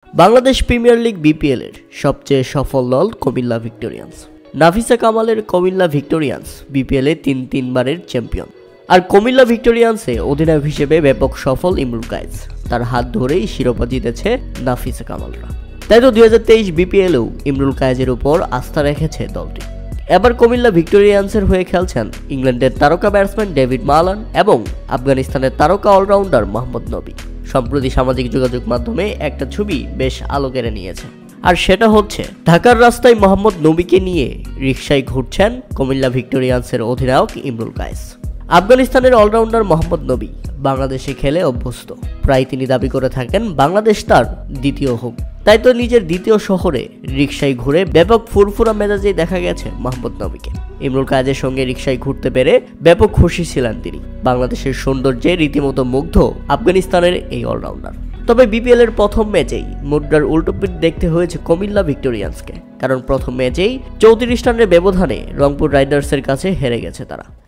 Bangladesh premier league BPL এর সবচেয়ে সফল দল কুমিল্লা ভিক্টোরিয়ান্স। নাফিসা কামালের কুমিল্লা ভিক্টোরিয়ান্স বিপিএল এ তিনবারের চ্যাম্পিয়ন। আর কুমিল্লা ভিক্টোরিয়ান্সে অধিনায়ক হিসেবে ব্যাপক সফল ইমরুল কায়েস, তার হাত ধরেই শিরোপা জিতেছে নাফিসা কামালরা। তাই তো 2023 বিপিএলেও ইমরুল কায়েসের উপর আস্থা রেখেছে দলটি। এবার কুমিল্লা ভিক্টোরিয়ান্সের হয়ে খেলছেন ইংল্যান্ডের তারকা ব্যাটসম্যান ডেভিড মালান এবং আফগানিস্তানের তারকা অলরাউন্ডার মোহাম্মদ নবী। সম্প্রতি সামাজিক যোগাযোগ মাধ্যমে একটা ছবি বেশ আলো কেড়ে নিয়েছে, আর সেটা হচ্ছে ঢাকার রাস্তায় মোহাম্মদ নবীকে নিয়ে রিকশায় ঘুরছেন কুমিল্লা ভিক্টোরিয়ান্সের অধিনায়ক ইমরুল কায়েস। আফগানিস্তানের অলরাউন্ডার মোহাম্মদ নবী বাংলাদেশে খেলে অভ্যস্ত, প্রায় তিনি দাবি করে থাকেন বাংলাদেশ তার দ্বিতীয় হোম। তাই তো নিজের দ্বিতীয় শহরে রিকশায় ঘুরে ব্যাপক ফুরফুরা মেজাজেই দেখা গেছে মোহাম্মদ নবীকে। ইমরুল কায়েসের সঙ্গে রিকশায় ঘুরতে পেরে ব্যাপক খুশি ছিলেন তিনি। বাংলাদেশের সৌন্দর্যে রীতিমতো মুগ্ধ আফগানিস্তানের এই অলরাউন্ডার। তবে বিপিএল এর প্রথম ম্যাচেই মুদ্রার উল্টোপিঠ দেখতে হয়েছে কুমিল্লা ভিক্টোরিয়ান্সকে, কারণ প্রথম ম্যাচেই 34 রানের ব্যবধানে রংপুর রাইডার্সের কাছে হেরে গেছে তারা।